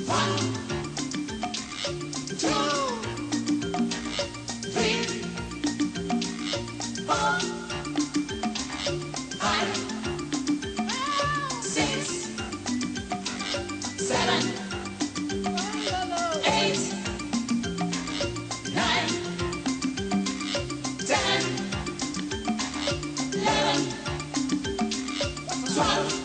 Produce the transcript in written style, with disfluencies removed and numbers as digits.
One, two, three, four, five, six, seven, eight, nine, 10, 11, 12.